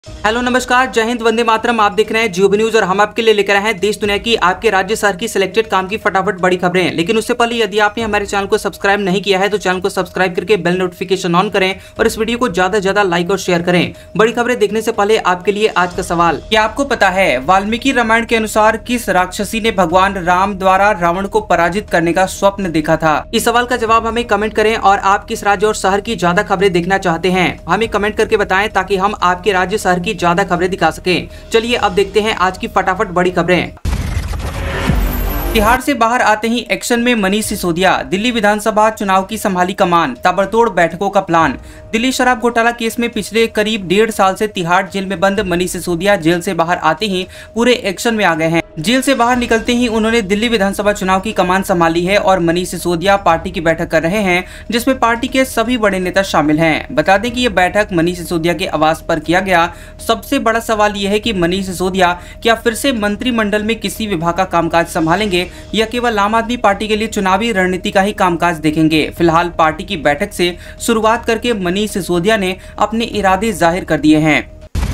Hello नमस्कार, जय हिंद, वंदे मातरम। आप देख रहे हैं जियो न्यूज और हम आपके लिए लेकर आए हैं देश दुनिया की, आपके राज्य शहर की सिलेक्टेड काम की फटाफट बड़ी खबरें। लेकिन उससे पहले यदि आपने हमारे चैनल को सब्सक्राइब नहीं किया है तो चैनल को सब्सक्राइब करके बेल नोटिफिकेशन ऑन करें और इस वीडियो को ज्यादा से ज्यादा लाइक और शेयर करें। बड़ी खबरें देखने से पहले आपके लिए आज का सवाल, क्या आपको पता है वाल्मीकि रामायण के अनुसार किस राक्षसी ने भगवान राम द्वारा रावण को पराजित करने का स्वप्न देखा था? इस सवाल का जवाब हमें कमेंट करें और आप किस राज्य और शहर की ज्यादा खबरें देखना चाहते हैं हमें कमेंट करके बताएं ताकि हम आपके राज्य शहर की ज्यादा खबरें दिखा सकें। चलिए अब देखते हैं आज की फटाफट बड़ी खबरें। तिहाड़ से बाहर आते ही एक्शन में मनीष सिसोदिया, दिल्ली विधानसभा चुनाव की संभाली कमान, ताबड़तोड़ बैठकों का प्लान। दिल्ली शराब घोटाला केस में पिछले करीब 1.5 साल से तिहाड़ जेल में बंद मनीष सिसोदिया जेल से बाहर आते ही पूरे एक्शन में आ गए हैं। जेल से बाहर निकलते ही उन्होंने दिल्ली विधानसभा चुनाव की कमान संभाली है और मनीष सिसोदिया पार्टी की बैठक कर रहे हैं जिसमें पार्टी के सभी बड़े नेता शामिल हैं। बता दें कि ये बैठक मनीष सिसोदिया के आवास पर किया गया। सबसे बड़ा सवाल ये है कि मनीष सिसोदिया क्या फिर से मंत्रिमंडल में किसी विभाग का कामकाज संभालेंगे या केवल आम आदमी पार्टी के लिए चुनावी रणनीति का ही कामकाज देखेंगे। फिलहाल पार्टी की बैठक से शुरुआत करके मनीष सिसोदिया ने अपने इरादे जाहिर कर दिए हैं।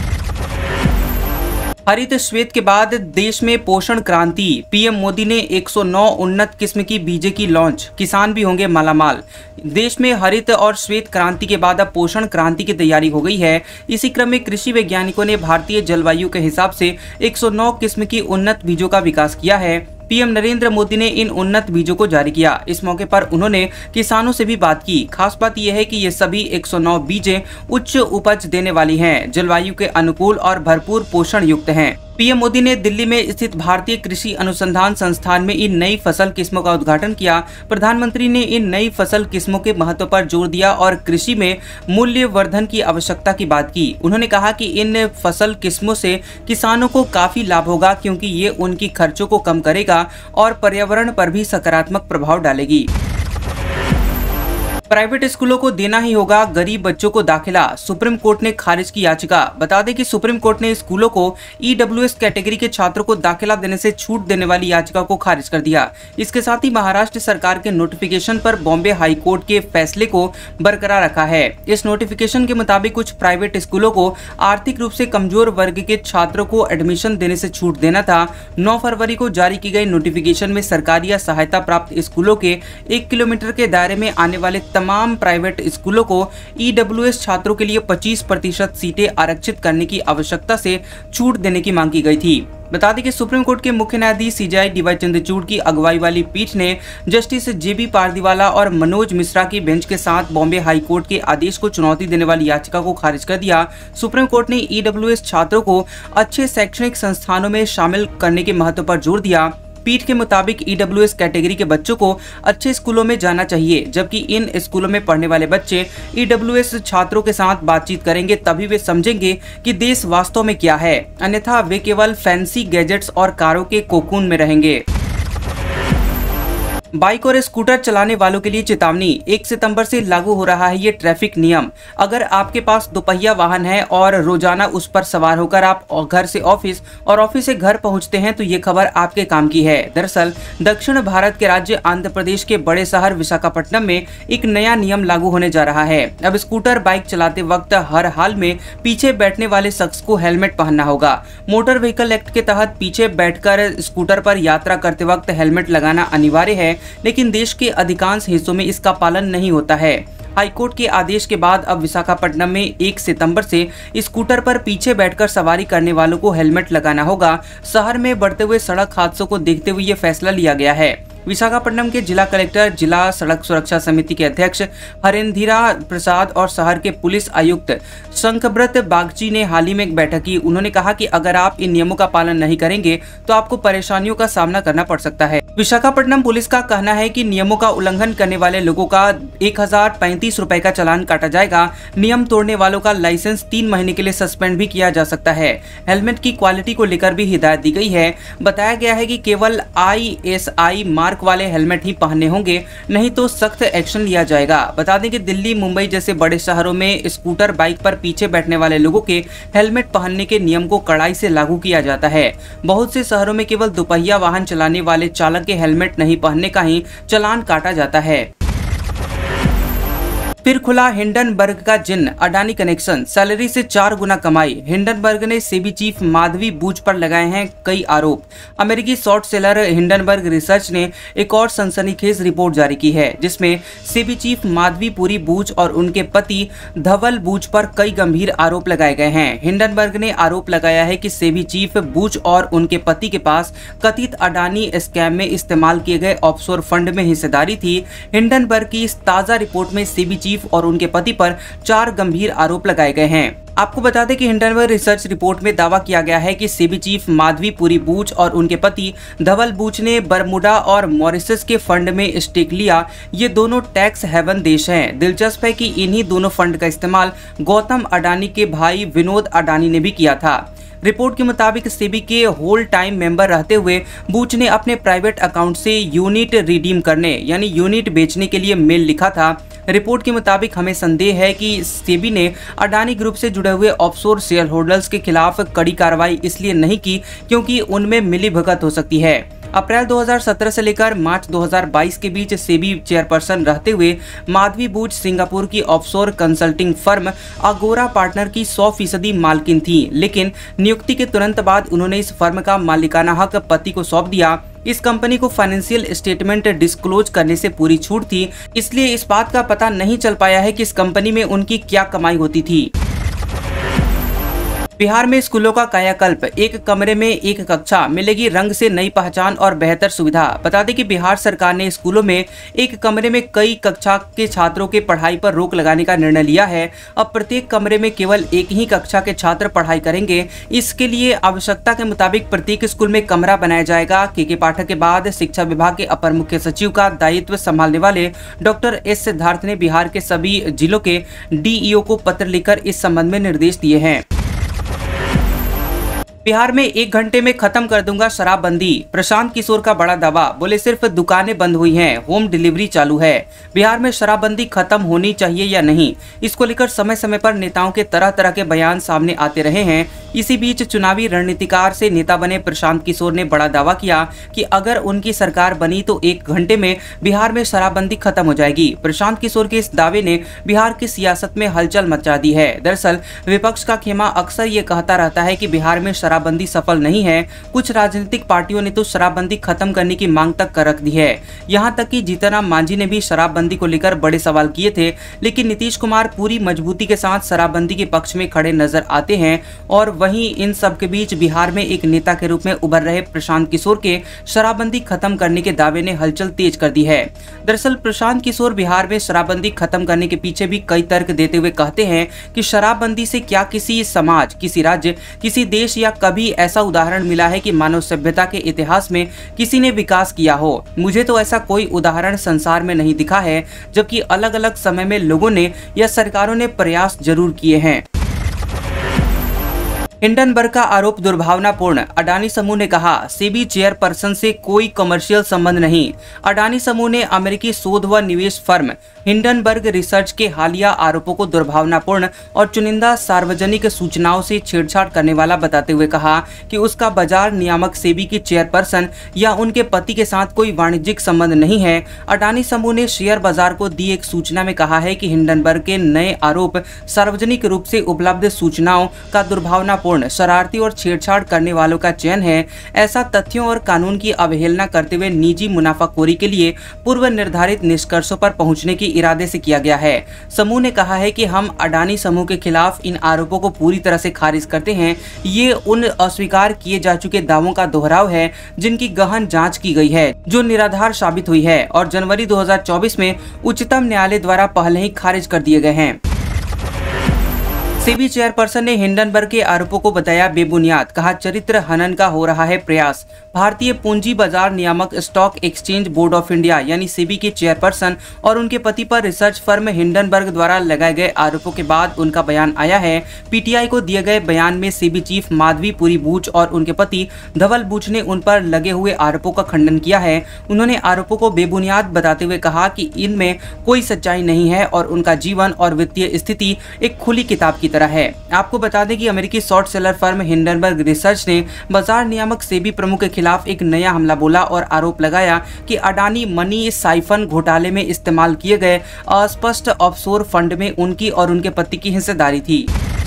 हरित श्वेत के बाद देश में पोषण क्रांति, पीएम मोदी ने 109 उन्नत किस्म की बीजें की लॉन्च, किसान भी होंगे मालामाल। देश में हरित और श्वेत क्रांति के बाद अब पोषण क्रांति की तैयारी हो गई है। इसी क्रम में कृषि वैज्ञानिकों ने भारतीय जलवायु के हिसाब से 109 किस्म की उन्नत बीजों का विकास किया है। पीएम नरेंद्र मोदी ने इन उन्नत बीजों को जारी किया। इस मौके पर उन्होंने किसानों से भी बात की। खास बात यह है कि ये सभी 109 बीजें उच्च उपज देने वाली हैं, जलवायु के अनुकूल और भरपूर पोषण युक्त हैं। पीएम मोदी ने दिल्ली में स्थित भारतीय कृषि अनुसंधान संस्थान में इन नई फसल किस्मों का उद्घाटन किया। प्रधानमंत्री ने इन नई फसल किस्मों के महत्व पर जोर दिया और कृषि में मूल्य वर्धन की आवश्यकता की बात की। उन्होंने कहा कि इन फसल किस्मों से किसानों को काफी लाभ होगा क्योंकि ये उनकी खर्चों को कम करेगा और पर्यावरण पर भी सकारात्मक प्रभाव डालेगी। प्राइवेट स्कूलों को देना ही होगा गरीब बच्चों को दाखिला, सुप्रीम कोर्ट ने खारिज की याचिका। बता दें कि सुप्रीम कोर्ट ने स्कूलों को ईडब्ल्यूएस कैटेगरी के छात्रों को दाखिला देने से छूट देने वाली याचिका को खारिज कर दिया। इसके साथ ही महाराष्ट्र सरकार के नोटिफिकेशन पर बॉम्बे हाई कोर्ट के फैसले को बरकरार रखा है। इस नोटिफिकेशन के मुताबिक कुछ प्राइवेट स्कूलों को आर्थिक रूप से कमजोर वर्ग के छात्रों को एडमिशन देने से छूट देना था। 9 फरवरी को जारी की गई नोटिफिकेशन में सरकारी या सहायता प्राप्त स्कूलों के 1 किलोमीटर के दायरे में आने वाले तमाम प्राइवेट स्कूलों को ईडब्ल्यूएस छात्रों के लिए 25% सीटें आरक्षित करने की आवश्यकता से छूट देने की मांग की गई थी। बता दें कि सुप्रीम कोर्ट के मुख्य न्यायाधीश सीजेआई डीवाई चंद्रचूड़ की अगुवाई वाली पीठ ने जस्टिस जेबी पारदीवाला और मनोज मिश्रा की बेंच के साथ बॉम्बे हाई कोर्ट के आदेश को चुनौती देने वाली याचिका को खारिज कर दिया। सुप्रीम कोर्ट ने ईडब्ल्यूएस छात्रों को अच्छे शैक्षणिक संस्थानों में शामिल करने के महत्व पर जोर दिया। पीठ के मुताबिक ईडब्ल्यूएस कैटेगरी के बच्चों को अच्छे स्कूलों में जाना चाहिए, जबकि इन स्कूलों में पढ़ने वाले बच्चे ईडब्ल्यूएस छात्रों के साथ बातचीत करेंगे तभी वे समझेंगे कि देश वास्तव में क्या है, अन्यथा वे केवल फैंसी गैजेट्स और कारों के कोकून में रहेंगे। बाइक और स्कूटर चलाने वालों के लिए चेतावनी, 1 सितंबर से लागू हो रहा है ये ट्रैफिक नियम। अगर आपके पास दोपहिया वाहन है और रोजाना उस पर सवार होकर आप घर से ऑफिस और ऑफिस से घर पहुंचते हैं तो ये खबर आपके काम की है। दरअसल दक्षिण भारत के राज्य आंध्र प्रदेश के बड़े शहर विशाखापट्टनम में एक नया नियम लागू होने जा रहा है। अब स्कूटर बाइक चलाते वक्त हर हाल में पीछे बैठने वाले शख्स को हेलमेट पहनना होगा। मोटर व्हीकल एक्ट के तहत पीछे बैठकर स्कूटर पर यात्रा करते वक्त हेलमेट लगाना अनिवार्य है, लेकिन देश के अधिकांश हिस्सों में इसका पालन नहीं होता है। हाईकोर्ट के आदेश के बाद अब विशाखापट्टनम में 1 सितंबर से स्कूटर पर पीछे बैठकर सवारी करने वालों को हेलमेट लगाना होगा। शहर में बढ़ते हुए सड़क हादसों को देखते हुए ये फैसला लिया गया है। विशाखापट्टनम के जिला कलेक्टर, जिला सड़क सुरक्षा समिति के अध्यक्ष हरेंद्रा प्रसाद और शहर के पुलिस आयुक्त शंखब्रत बागची ने हाल ही में एक बैठक की। उन्होंने कहा कि अगर आप इन नियमों का पालन नहीं करेंगे तो आपको परेशानियों का सामना करना पड़ सकता है। विशाखापट्टनम पुलिस का कहना है कि नियमों का उल्लंघन करने वाले लोगों का 1035 रुपए का चालान काटा जाएगा। नियम तोड़ने वालों का लाइसेंस 3 महीने के लिए सस्पेंड भी किया जा सकता है। हेलमेट की क्वालिटी को लेकर भी हिदायत दी गई है। बताया गया है कि केवल ISI मार्क वाले हेलमेट ही पहनने होंगे, नहीं तो सख्त एक्शन लिया जाएगा। बता दें कि दिल्ली, मुंबई जैसे बड़े शहरों में स्कूटर बाइक पर पीछे बैठने वाले लोगों के हेलमेट पहनने के नियम को कड़ाई से लागू किया जाता है। बहुत से शहरों में केवल दोपहिया वाहन चलाने वाले चालक के हेलमेट नहीं पहनने का ही चालान काटा जाता है। फिर खुला हिंडनबर्ग का जिन, अडानी कनेक्शन, सैलरी से 4 गुना कमाई। हिंडनबर्ग ने सेबी चीफ माधवी बूच पर लगाए हैं कई आरोप। अमेरिकी शॉर्ट सेलर हिंडनबर्ग रिसर्च ने एक और सनसनीखेज रिपोर्ट जारी की है, जिसमें सेबी चीफ माधवी पुरी बूच और उनके पति धवल बूच पर कई गंभीर आरोप लगाए गए हैं। हिंडनबर्ग ने आरोप लगाया है कि सेबी चीफ बूच और उनके पति के पास कथित अडानी स्कैम में इस्तेमाल किए गए ऑफशोर फंड में हिस्सेदारी थी। हिंडनबर्ग की इस ताजा रिपोर्ट में सेबी चीफ और उनके पति पर 4 गंभीर आरोप लगाए गए हैं। आपको बता दें कि हिंडनबर्ग रिसर्च रिपोर्ट में दावा किया गया है कि सेबी चीफ माधवी पुरी बूच और उनके पति धवल बूच ने बरमुडा और मॉरिशस के फंड में स्टेक लिया। ये दोनों टैक्स हेवन देश हैं। दिलचस्प है कि इन्हीं दोनों फंड का इस्तेमाल गौतम अडानी के भाई विनोद अडानी ने भी किया था। रिपोर्ट के मुताबिक सेबी के होल टाइम मेंबर रहते हुए बूच ने अपने प्राइवेट अकाउंट से यूनिट रिडीम करने यानी यूनिट बेचने के लिए मेल लिखा था। रिपोर्ट के मुताबिक हमें संदेह है कि सेबी ने अडानी ग्रुप से जुड़े हुए ऑफशोर शेयर होल्डर्स के खिलाफ कड़ी कार्रवाई इसलिए नहीं की क्योंकि उनमें मिलीभगत हो सकती है। अप्रैल 2017 से लेकर मार्च 2022 के बीच सेबी चेयरपर्सन रहते हुए माधवी बूच सिंगापुर की offshore consulting firm Agora partner की 100% मालकिन थी, लेकिन नियुक्ति के तुरंत बाद उन्होंने इस फर्म का मालिकाना हक पति को सौंप दिया। इस कंपनी को फाइनेंशियल स्टेटमेंट डिस्क्लोज करने से पूरी छूट थी, इसलिए इस बात का पता नहीं चल पाया है कि इस कंपनी में उनकी क्या कमाई होती थी। बिहार में स्कूलों का कायाकल्प, एक कमरे में एक कक्षा, मिलेगी रंग से नई पहचान और बेहतर सुविधा। बता दें कि बिहार सरकार ने स्कूलों में एक कमरे में कई कक्षा के छात्रों के पढ़ाई पर रोक लगाने का निर्णय लिया है। अब प्रत्येक कमरे में केवल एक ही कक्षा के छात्र पढ़ाई करेंगे। इसके लिए आवश्यकता के मुताबिक प्रत्येक स्कूल में कमरा बनाया जाएगा। के पाठक के बाद शिक्षा विभाग के अपर मुख्य सचिव का दायित्व संभालने वाले डॉक्टर एस सिद्धार्थ ने बिहार के सभी जिलों के डीईओ को पत्र लिखकर इस संबंध में निर्देश दिए हैं। बिहार में 1 घंटे में खत्म कर दूंगा शराबबंदी, प्रशांत किशोर का बड़ा दावा। बोले सिर्फ दुकानें बंद हुई हैं, होम डिलीवरी चालू है। बिहार में शराबबंदी खत्म होनी चाहिए या नहीं, इसको लेकर समय समय पर नेताओं के तरह तरह के बयान सामने आते रहे हैं। इसी बीच चुनावी रणनीतिकार से नेता बने प्रशांत किशोर ने बड़ा दावा किया कि अगर उनकी सरकार बनी तो 1 घंटे में बिहार में शराबबंदी खत्म हो जाएगी। प्रशांत किशोर के इस दावे ने बिहार की सियासत में हलचल मचा दी है। दरअसल विपक्ष का खेमा अक्सर ये कहता रहता है कि बिहार में शराबबंदी सफल नहीं है। कुछ राजनीतिक पार्टियों ने तो शराबबंदी खत्म करने की मांग तक कर रख दी है। यहाँ तक कि जीतनराम मांझी ने भी शराबबंदी को लेकर बड़े सवाल किए थे, लेकिन नीतीश कुमार पूरी मजबूती के साथ शराबबंदी के पक्ष में खड़े नजर आते हैं। और वहीं इन सब के बीच बिहार में एक नेता के रूप में उभर रहे प्रशांत किशोर के शराबबंदी खत्म करने के दावे ने हलचल तेज कर दी है। दरअसल प्रशांत किशोर बिहार में शराबबंदी खत्म करने के पीछे भी कई तर्क देते हुए कहते हैं कि शराबबंदी से क्या किसी समाज, किसी राज्य, किसी देश या कभी ऐसा उदाहरण मिला है कि मानव सभ्यता के इतिहास में किसी ने विकास किया हो। मुझे तो ऐसा कोई उदाहरण संसार में नहीं दिखा है, जबकि अलग अलग समय में लोगों ने या सरकारों ने प्रयास जरूर किए हैं। हिंडनबर्ग का आरोप दुर्भावनापूर्ण, अडानी समूह ने कहा। सेबी चेयरपर्सन से कोई कमर्शियल संबंध नहीं। अडानी समूह ने अमेरिकी शोध व निवेश फर्म हिंडनबर्ग रिसर्च के हालिया आरोपों को दुर्भावनापूर्ण और चुनिंदा सार्वजनिक सूचनाओं से छेड़छाड़ करने वाला बताते हुए कहा कि उसका बाजार नियामक सेबी की चेयरपर्सन या उनके पति के साथ कोई वाणिज्यिक संबंध नहीं है। अडानी समूह ने शेयर बाजार को दी एक सूचना में कहा है कि हिंडनबर्ग के नए आरोप सार्वजनिक रूप से उपलब्ध सूचनाओं का दुर्भावनापूर्ण, शरारती और छेड़छाड़ करने वालों का चयन है। ऐसा तथ्यों और कानून की अवहेलना करते हुए निजी मुनाफाखोरी के लिए पूर्व निर्धारित निष्कर्षों पर पहुंचने की इरादे से किया गया है। समूह ने कहा है कि हम अडानी समूह के खिलाफ इन आरोपों को पूरी तरह से खारिज करते हैं। ये उन अस्वीकार किए जा चुके दावों का दोहराव है जिनकी गहन जांच की गई है, जो निराधार साबित हुई है और जनवरी 2024 में उच्चतम न्यायालय द्वारा पहले ही खारिज कर दिए गए हैं। सेबी चेयरपर्सन ने हिंडनबर्ग के आरोपों को बताया बेबुनियाद, कहा चरित्र हनन का हो रहा है प्रयास। भारतीय पूंजी बाजार नियामक stock exchange board of India यानी सेबी के चेयरपर्सन और उनके पति पर रिसर्च फर्म हिंडनबर्ग द्वारा लगाए गए आरोपों के बाद उनका बयान आया है। पीटीआई को दिए गए बयान में सेबी चीफ माधवी पुरी बूच और उनके पति धवल बूच ने उन पर लगे हुए आरोपों का खंडन किया है। उन्होंने आरोपों को बेबुनियाद बताते हुए कहा कि इनमें कोई सच्चाई नहीं है और उनका जीवन और वित्तीय स्थिति एक खुली किताब की तरह है। आपको बता दें कि अमेरिकी short seller firm Hindenburg research ने बाजार नियामक सेबी प्रमुख के खिलाफ एक नया हमला बोला और आरोप लगाया कि अडानी मनी साइफन घोटाले में इस्तेमाल किए गए अस्पष्ट ऑफशोर फंड में उनकी और उनके पति की हिस्सेदारी थी।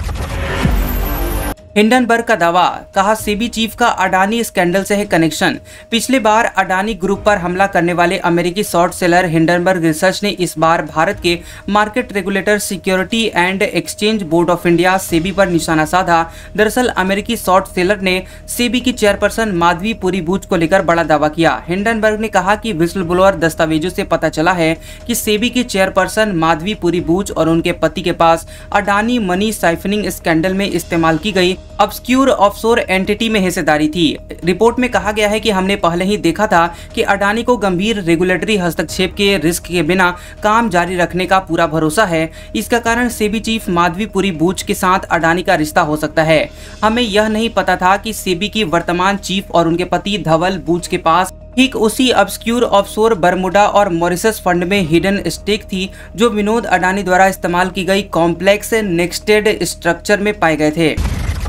हिंडनबर्ग का दावा, कहा सेबी चीफ का अडानी स्कैंडल से है कनेक्शन। पिछले बार अडानी ग्रुप पर हमला करने वाले अमेरिकी शॉर्ट सेलर हिंडनबर्ग रिसर्च ने इस बार भारत के market regulator security and exchange board of India SEBI पर निशाना साधा। दरअसल अमेरिकी शॉर्ट सेलर ने सेबी की चेयरपर्सन माधवी पुरी बूच को लेकर बड़ा दावा किया। हिंडनबर्ग ने कहा कि विस्ल ब्लोअर दस्तावेजों से पता चला है कि सेबी की चेयरपर्सन माधवी पुरी बूच और उनके पति के पास अडानी मनी साइफनिंग स्कैंडल में इस्तेमाल की गई ऑब्सक्यूर ऑफशोर एंटिटी में हिस्सेदारी थी। रिपोर्ट में कहा गया है कि हमने पहले ही देखा था कि अडानी को गंभीर रेगुलेटरी हस्तक्षेप के रिस्क के बिना काम जारी रखने का पूरा भरोसा है। इसका कारण सेबी चीफ माधवी पुरी बूच के साथ अडानी का रिश्ता हो सकता है। हमें यह नहीं पता था कि सेबी की वर्तमान चीफ और उनके पति धवल बूच के पास ठीक उसी ऑब्सक्यूर ऑफशोर बरमुडा और मॉरिशस फंड में हिडन स्टेक थी जो विनोद अडानी द्वारा इस्तेमाल की गई कॉम्प्लेक्स नेक्स्टेड स्ट्रक्चर में पाए गए थे।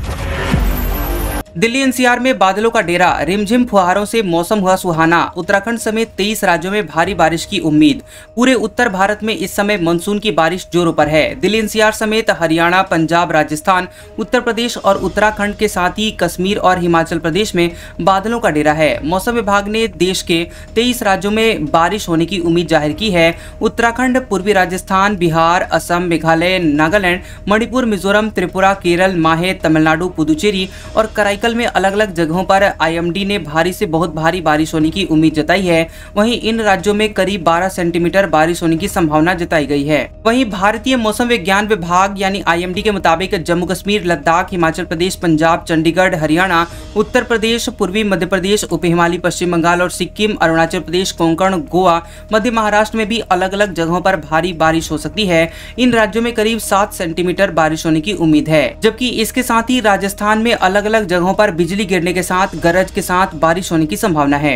दिल्ली एनसीआर में बादलों का डेरा, रिमझिम फुहारों से मौसम हुआ सुहाना। उत्तराखंड समेत 23 राज्यों में भारी बारिश की उम्मीद। पूरे उत्तर भारत में इस समय मानसून की बारिश जोरों पर है। दिल्ली एनसीआर समेत हरियाणा, पंजाब, राजस्थान, उत्तर प्रदेश और उत्तराखंड के साथ ही कश्मीर और हिमाचल प्रदेश में बादलों का डेरा है। मौसम विभाग ने देश के 23 राज्यों में बारिश होने की उम्मीद जाहिर की है। उत्तराखंड, पूर्वी राजस्थान, बिहार, असम, मेघालय, नागालैंड, मणिपुर, मिजोरम, त्रिपुरा, केरल, माहे, तमिलनाडु, पुदुचेरी और कराईकल में अलग अलग जगहों पर आईएमडी ने भारी से बहुत भारी बारिश होने की उम्मीद जताई है। वहीं इन राज्यों में करीब 12 सेंटीमीटर बारिश होने की संभावना जताई गई है। वहीं भारतीय मौसम विज्ञान विभाग यानी आईएमडी के मुताबिक जम्मू कश्मीर, लद्दाख, हिमाचल प्रदेश, पंजाब, चंडीगढ़, हरियाणा, उत्तर प्रदेश, पूर्वी मध्य प्रदेश, उप हिमालयी पश्चिम बंगाल और सिक्किम, अरुणाचल प्रदेश, कोंकण, गोवा, मध्य महाराष्ट्र में भी अलग अलग जगहों पर भारी बारिश हो सकती है। इन राज्यों में करीब 7 सेंटीमीटर बारिश होने की उम्मीद है, जबकि इसके साथ ही राजस्थान में अलग अलग जगहों पर बिजली गिरने के साथ गरज के साथ बारिश होने की संभावना है।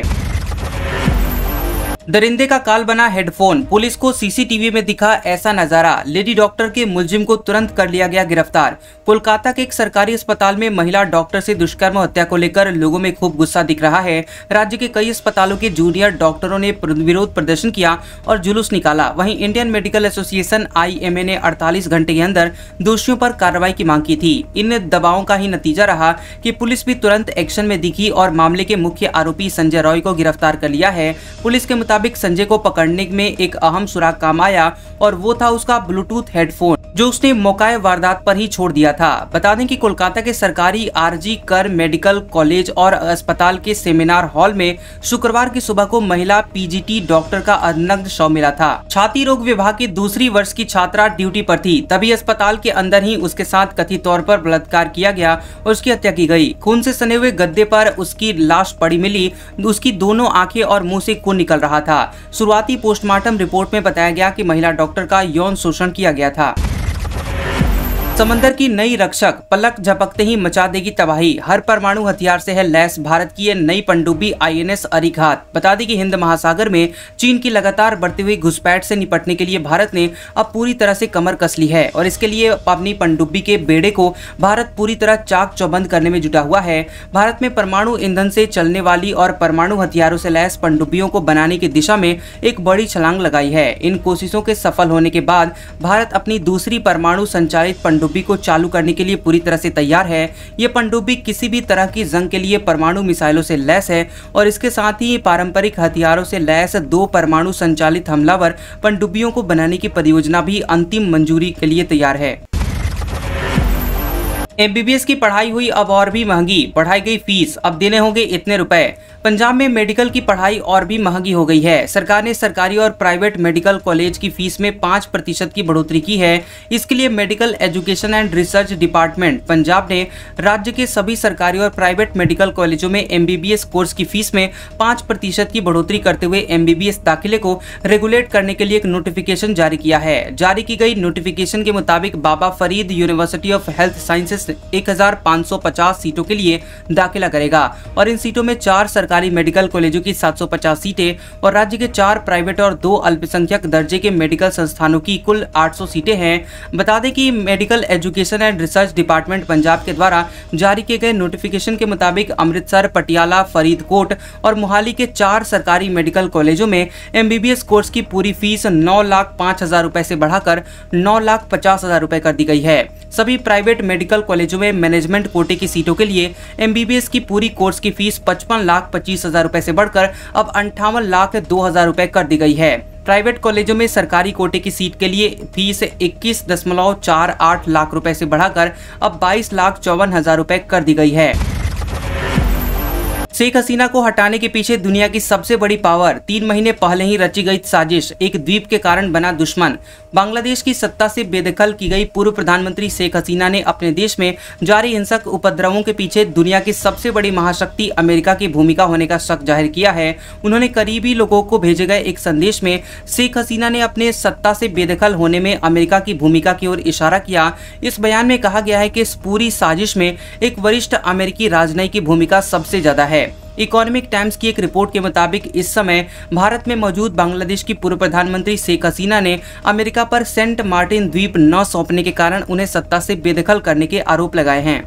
दरिंदे का काल बना हेडफोन, पुलिस को सीसीटीवी में दिखा ऐसा नजारा। लेडी डॉक्टर के मुलजिम को तुरंत कर लिया गया गिरफ्तार। कोलकाता के एक सरकारी अस्पताल में महिला डॉक्टर से दुष्कर्म हत्या को लेकर लोगों में खूब गुस्सा दिख रहा है। राज्य के कई अस्पतालों के जूनियर डॉक्टरों ने विरोध प्रदर्शन किया और जुलूस निकाला। वहीं इंडियन मेडिकल एसोसिएशन IMA ने 48 घंटे के अंदर दोषियों पर कार्रवाई की मांग की थी। इन दबावों का ही नतीजा रहा कि पुलिस भी तुरंत एक्शन में दिखी और मामले के मुख्य आरोपी संजय रॉय को गिरफ्तार कर लिया है। पुलिस के मुताबिक संजय को पकड़ने में एक अहम सुराग काम आया और वो था उसका ब्लूटूथ हेडफोन जो उसने मौकाए वारदात पर ही छोड़ दिया था। बता दें कि कोलकाता के सरकारी RG कर मेडिकल कॉलेज और अस्पताल के सेमिनार हॉल में शुक्रवार की सुबह को महिला PGT डॉक्टर का अर्धनग्न शव मिला था। छाती रोग विभाग की दूसरी वर्ष की छात्रा ड्यूटी पर थी, तभी अस्पताल के अंदर ही उसके साथ कथित तौर पर बलात्कार किया गया और उसकी हत्या की गई। खून से सने हुए गद्दे पर उसकी लाश पड़ी मिली। उसकी दोनों आंखें और मुंह से खून निकल रहा था। शुरुआती पोस्टमार्टम रिपोर्ट में बताया गया कि महिला डॉक्टर का यौन शोषण किया गया था। समंदर की नई रक्षक, पलक झपकते ही मचा देगी तबाही। हर परमाणु हथियार से है लैस भारत की ये नई पनडुब्बी INS अरिघात। बता दें कि हिंद महासागर में चीन की लगातार बढ़ती हुई घुसपैठ से निपटने के लिए भारत ने अब पूरी तरह से कमर कस ली है और इसके लिए अपनी पनडुब्बी के बेड़े को भारत पूरी तरह चाक चौबंद करने में जुटा हुआ है। भारत में परमाणु ईंधन से चलने वाली और परमाणु हथियारों से लैस पनडुब्बियों को बनाने की दिशा में एक बड़ी छलांग लगाई है। इन कोशिशों के सफल होने के बाद भारत अपनी दूसरी परमाणु संचालित पनडुब्बी को चालू करने के लिए पूरी तरह से तैयार है। ये पनडुब्बी किसी भी तरह की जंग के लिए परमाणु मिसाइलों से लैस है और इसके साथ ही पारंपरिक हथियारों से लैस 2 परमाणु संचालित हमलावर पनडुब्बियों को बनाने की परियोजना भी अंतिम मंजूरी के लिए तैयार है। MBBS की पढ़ाई हुई अब और भी महंगी, बढ़ाई गई फीस, अब देने होंगे इतने रुपए। पंजाब में मेडिकल की पढ़ाई और भी महंगी हो गई है। सरकार ने सरकारी और प्राइवेट मेडिकल कॉलेज की फीस में 5% की बढ़ोतरी की है। इसके लिए medical education and research department Punjab ने राज्य के सभी सरकारी और प्राइवेट मेडिकल कॉलेजों में MBBS कोर्स की फीस में 5% की बढ़ोतरी करते हुए MBBS दाखिले को रेगुलेट करने के लिए एक नोटिफिकेशन जारी किया है। जारी की गई नोटिफिकेशन के मुताबिक Baba Farid university of health sciences MBBS 1550 सीटों के लिए दाखिला करेगा और इन सीटों में 4 सरकारी मेडिकल कॉलेजों की 750 सीटें और राज्य के 4 प्राइवेट और 2 अल्पसंख्यक दर्जे के मेडिकल संस्थानों की कुल 800 सीटें हैं। बता दें कि medical education and research department Punjab के द्वारा जारी किए गए नोटिफिकेशन के मुताबिक अमृतसर, पटियाला, फरीदकोट और मोहाली के 4 सरकारी मेडिकल कॉलेजों में एमबीबीएस कोर्स की पूरी फीस 9,05,000 रुपए से बढ़ाकर 9,50,000 रुपए कर दी गई है। सभी प्राइवेट मेडिकल कॉलेजों में मैनेजमेंट कोटे की सीटों के लिए एमबीबीएस की पूरी कोर्स की फीस 55,25,000 रुपए से बढ़कर अब 58,02,000 रुपए कर दी गई है। प्राइवेट कॉलेजों में सरकारी कोटे की सीट के लिए फीस 21.48 लाख रुपए से बढ़ाकर अब 22,54,000 रुपए कर दी गई है। शेख हसीना को हटाने के पीछे दुनिया की सबसे बड़ी पावर, 3 महीने पहले ही रची गई साजिश, एक द्वीप के कारण बना दुश्मन। बांग्लादेश की सत्ता से बेदखल की गई पूर्व प्रधानमंत्री शेख हसीना ने अपने देश में जारी हिंसक उपद्रवों के पीछे दुनिया की सबसे बड़ी महाशक्ति अमेरिका की भूमिका होने का शक जाहिर किया है। उन्होंने करीबी लोगों को भेजे गए एक संदेश में शेख हसीना ने अपने सत्ता से बेदखल होने में अमेरिका की भूमिका की ओर इशारा किया। इस बयान में कहा गया है कि इस पूरी साजिश में एक वरिष्ठ अमेरिकी राजनयिक की भूमिका सबसे ज्यादा है। इकोनॉमिक टाइम्स की एक रिपोर्ट के मुताबिक इस समय भारत में मौजूद बांग्लादेश की पूर्व प्रधानमंत्री शेख हसीना ने अमेरिका पर सेंट मार्टिन द्वीप न सौंपने के कारण उन्हें सत्ता से बेदखल करने के आरोप लगाए हैं।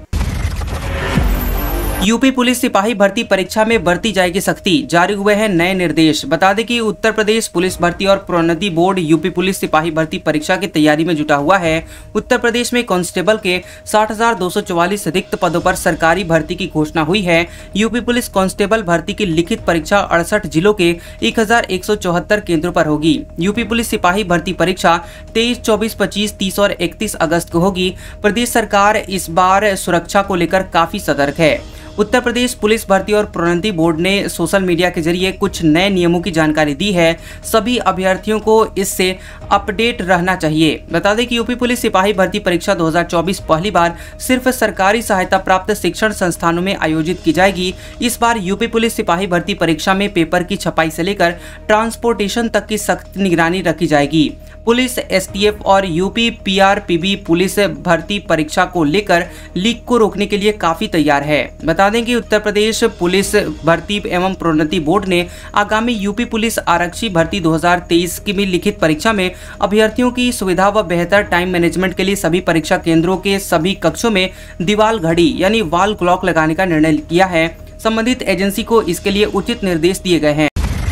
यूपी पुलिस सिपाही भर्ती परीक्षा में बरती जाएगी सख्ती, जारी हुए हैं नए निर्देश। बता दें कि उत्तर प्रदेश पुलिस भर्ती और प्रोन्नति बोर्ड यूपी पुलिस सिपाही भर्ती परीक्षा की तैयारी में जुटा हुआ है। उत्तर प्रदेश में कांस्टेबल के 60,244 रिक्त पदों पर सरकारी भर्ती की घोषणा हुई है। यूपी पुलिस कांस्टेबल भर्ती की लिखित परीक्षा 68 जिलों के 1,174 केंद्रों पर होगी। यूपी पुलिस सिपाही भर्ती परीक्षा 23, 24, 25, 30 और 31 अगस्त को होगी। प्रदेश सरकार इस बार सुरक्षा को लेकर काफी सतर्क है। उत्तर प्रदेश पुलिस भर्ती और प्रोन्नति बोर्ड ने सोशल मीडिया के जरिए कुछ नए नियमों की जानकारी दी है। सभी अभ्यर्थियों को इससे अपडेट रहना चाहिए। बता दें कि यूपी पुलिस सिपाही भर्ती परीक्षा 2024 पहली बार सिर्फ सरकारी सहायता प्राप्त शिक्षण संस्थानों में आयोजित की जाएगी। इस बार यूपी पुलिस सिपाही भर्ती परीक्षा में पेपर की छपाई से लेकर ट्रांसपोर्टेशन तक की सख्त निगरानी रखी जाएगी। पुलिस, एसटीएफ और यूपी पीआरपीबी पुलिस भर्ती परीक्षा को लेकर लीक को रोकने के लिए काफी तैयार है। बता दें कि उत्तर प्रदेश पुलिस भर्ती एवं प्रोन्नति बोर्ड ने आगामी यूपी पुलिस आरक्षी भर्ती 2023 की भी लिखित परीक्षा में अभ्यर्थियों की सुविधा व बेहतर टाइम मैनेजमेंट के लिए सभी परीक्षा केंद्रों के सभी कक्षों में दीवाल घड़ी यानी वॉल क्लॉक लगाने का निर्णय किया है। संबंधित एजेंसी को इसके लिए उचित निर्देश दिए गए हैं।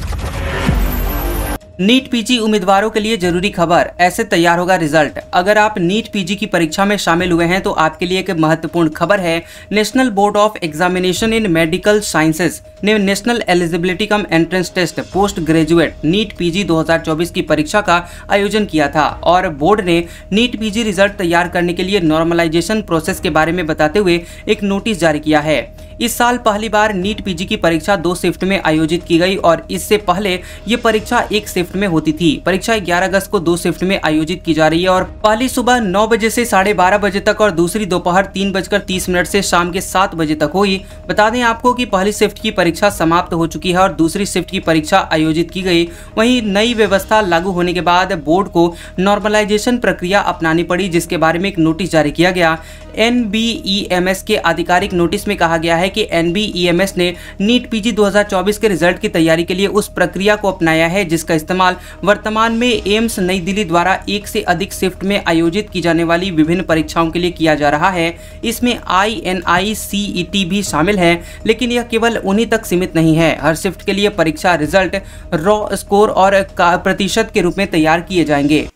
नीट पीजी उम्मीदवारों के लिए जरूरी खबर, ऐसे तैयार होगा रिजल्ट। अगर आप नीट पीजी की परीक्षा में शामिल हुए हैं तो आपके लिए एक महत्वपूर्ण खबर है। National board of examination in medical sciences ने national eligibility cum entrance test post graduate NEET PG 2024 की परीक्षा का आयोजन किया था और बोर्ड ने नीट पीजी रिजल्ट तैयार करने के लिए नॉर्मलाइजेशन प्रोसेस के बारे में बताते हुए एक नोटिस जारी किया है। इस साल पहली बार नीट पीजी की परीक्षा 2 शिफ्ट में आयोजित की गई और इससे पहले ये परीक्षा 1 शिफ्ट में होती थी। परीक्षा 11 अगस्त को 2 शिफ्ट में आयोजित की जा रही है और पहली सुबह 9 बजे से 12:30 बजे तक और दूसरी दोपहर 3:30 से शाम के 7 बजे तक हुई। बता दें आपको कि पहली शिफ्ट की परीक्षा समाप्त हो चुकी है और दूसरी शिफ्ट की परीक्षा आयोजित की गई। वहीं नई व्यवस्था लागू होने के बाद बोर्ड को नॉर्मलाइजेशन प्रक्रिया अपनानी पड़ी, जिसके बारे में एक नोटिस जारी किया गया। NBEMS के आधिकारिक नोटिस में कहा गया है कि NBEMS ने नीट पीजी 2024 के रिजल्ट की तैयारी के लिए उस प्रक्रिया को अपनाया है जिसका इस्तेमाल वर्तमान में एम्स नई दिल्ली द्वारा 1 से अधिक शिफ्ट में आयोजित की जाने वाली विभिन्न परीक्षाओं के लिए किया जा रहा है। इसमें INI-CET भी शामिल है, लेकिन यह केवल उन्हीं तक सीमित नहीं है। हर शिफ्ट के लिए परीक्षा रिजल्ट रॉ स्कोर और प्रतिशत के रूप में तैयार किए जाएंगे।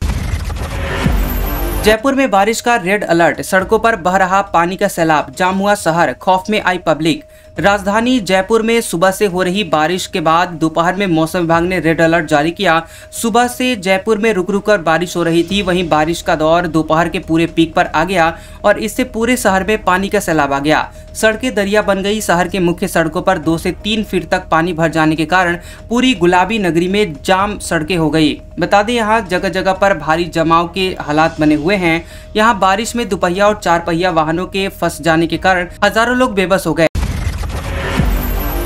जयपुर में बारिश का रेड अलर्ट, सड़कों पर बह रहा पानी का सैलाब, जाम हुआ शहर, खौफ में आई पब्लिक। राजधानी जयपुर में सुबह से हो रही बारिश के बाद दोपहर में मौसम विभाग ने रेड अलर्ट जारी किया। सुबह से जयपुर में रुक रुक कर बारिश हो रही थी, वहीं बारिश का दौर दोपहर के पूरे पीक पर आ गया और इससे पूरे शहर में पानी का सैलाब आ गया। सड़कें दरिया बन गई। शहर के मुख्य सड़कों पर 2 से 3 फीट तक पानी भर जाने के कारण पूरी गुलाबी नगरी में जाम सड़कें हो गई। बता दें यहाँ जगह जगह पर भारी जमाव के हालात बने हुए हैं। यहाँ बारिश में दुपहिया और 4 पहिया वाहनों के फंस जाने के कारण हजारों लोग बेबस हो गए।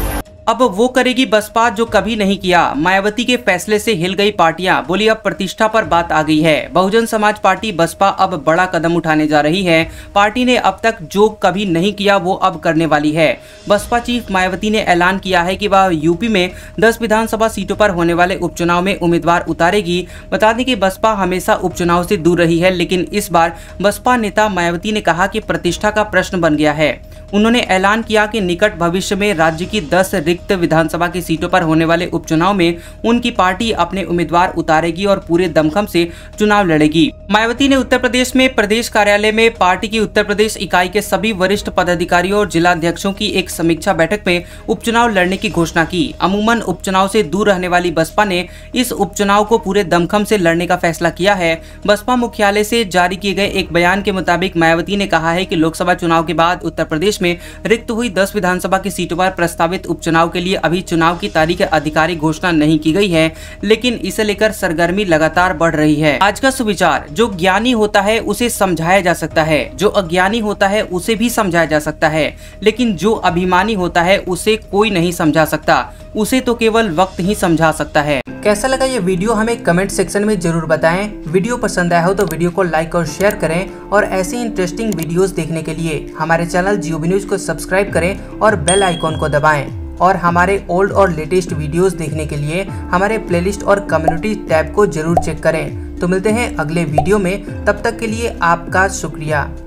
अब वो करेगी बसपा जो कभी नहीं किया। मायावती के फैसले से हिल गई पार्टियां, बोली अब प्रतिष्ठा पर बात आ गई है। बहुजन समाज पार्टी बसपा अब बड़ा कदम उठाने जा रही है। पार्टी ने अब तक जो कभी नहीं किया वो अब करने वाली है। बसपा चीफ मायावती ने ऐलान किया है कि वह यूपी में 10 विधानसभा सीटों पर होने वाले उपचुनाव में उम्मीदवार उतारेगी। बता दें कि बसपा हमेशा उपचुनाव से दूर रही है, लेकिन इस बार बसपा नेता मायावती ने कहा कि प्रतिष्ठा का प्रश्न बन गया है। उन्होंने ऐलान किया कि निकट भविष्य में राज्य की 10 रिक्त विधानसभा की सीटों पर होने वाले उपचुनाव में उनकी पार्टी अपने उम्मीदवार उतारेगी और पूरे दमखम से चुनाव लड़ेगी। मायावती ने उत्तर प्रदेश में प्रदेश कार्यालय में पार्टी की उत्तर प्रदेश इकाई के सभी वरिष्ठ पदाधिकारियों और जिलाध्यक्षों की एक समीक्षा बैठक में उपचुनाव लड़ने की घोषणा की। अमूमन उपचुनाव से दूर रहने वाली बसपा ने इस उपचुनाव को पूरे दमखम से लड़ने का फैसला किया है। बसपा मुख्यालय से जारी किए गए एक बयान के मुताबिक मायावती ने कहा है कि लोकसभा चुनाव के बाद उत्तर प्रदेश में रिक्त हुई 10 विधानसभा की सीटों पर प्रस्तावित उपचुनाव के लिए अभी चुनाव की तारीख आधिकारिक घोषणा नहीं की गई है, लेकिन इसे लेकर सरगर्मी लगातार बढ़ रही है। आज का सुविचार, जो ज्ञानी होता है उसे समझाया जा सकता है, जो अज्ञानी होता है उसे भी समझाया जा सकता है, लेकिन जो अभिमानी होता है उसे कोई नहीं समझा सकता, उसे तो केवल वक्त ही समझा सकता है। कैसा लगा ये वीडियो हमें कमेंट सेक्शन में जरूर बताएं। वीडियो पसंद आया हो तो वीडियो को लाइक और शेयर करें और ऐसी इंटरेस्टिंग वीडियोस देखने के लिए हमारे चैनल जियोबी न्यूज को सब्सक्राइब करें और बेल आइकॉन को दबाएं। और हमारे ओल्ड और लेटेस्ट वीडियोस देखने के लिए हमारे प्लेलिस्ट और कम्युनिटी टैब को जरूर चेक करें। तो मिलते हैं अगले वीडियो में, तब तक के लिए आपका शुक्रिया।